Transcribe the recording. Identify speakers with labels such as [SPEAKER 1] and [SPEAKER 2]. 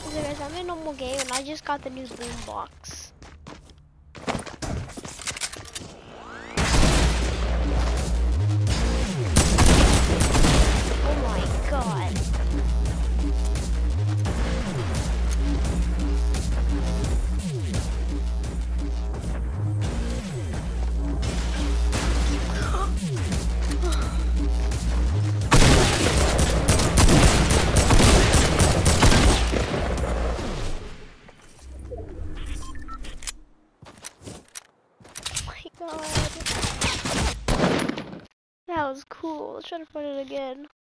[SPEAKER 1] So guys, I'm in a normal game and I just got the new boom box. Oh my god. God. That was cool. Let's try to find it again.